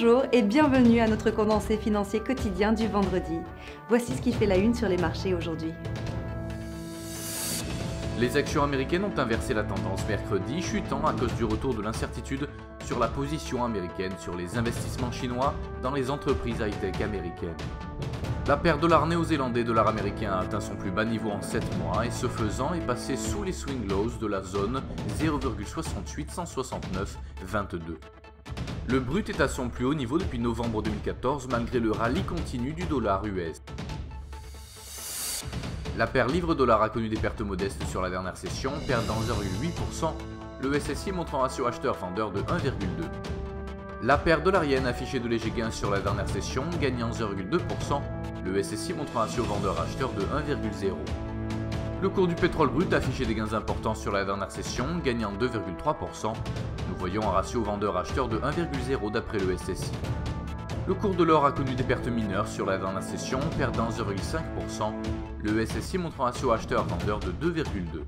Bonjour et bienvenue à notre condensé financier quotidien du vendredi. Voici ce qui fait la une sur les marchés aujourd'hui. Les actions américaines ont inversé la tendance mercredi, chutant à cause du retour de l'incertitude sur la position américaine sur les investissements chinois dans les entreprises high-tech américaines. La paire dollar néo-zélandais dollar américain a atteint son plus bas niveau en 7 mois et ce faisant est passé sous les swing lows de la zone 0,68169,22. Le brut est à son plus haut niveau depuis novembre 2014 malgré le rallye continu du dollar US. La paire livre-dollar a connu des pertes modestes sur la dernière session, perdant 0,8%, le SSI montre un ratio acheteur-vendeur de 1,2. La paire dollar-yen a affiché de légers gains sur la dernière session, gagnant 0,2%, le SSI montre un ratio vendeur-acheteur de 1,0. Le cours du pétrole brut a affiché des gains importants sur la dernière session, gagnant 2,3%. Nous voyons un ratio vendeur-acheteur de 1,0 d'après le SSI. Le cours de l'or a connu des pertes mineures sur la dernière session, perdant 0,5%. Le SSI montre un ratio acheteur-vendeur de 2,2.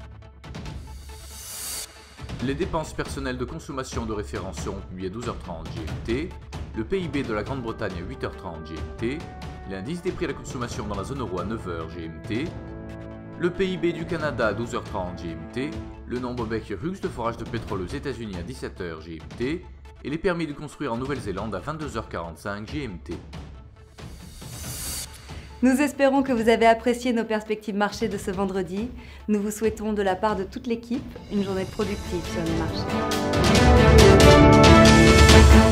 Les dépenses personnelles de consommation de référence seront publiées à 12h30 GMT, le PIB de la Grande-Bretagne à 8h30 GMT, l'indice des prix à la consommation dans la zone euro à 9h GMT, le PIB du Canada à 12h30 GMT, le nombre Baker-Hughes de forage de pétrole aux États-Unis à 17h GMT et les permis de construire en Nouvelle-Zélande à 22h45 GMT. Nous espérons que vous avez apprécié nos perspectives marchés de ce vendredi. Nous vous souhaitons de la part de toute l'équipe une journée productive sur les marchés.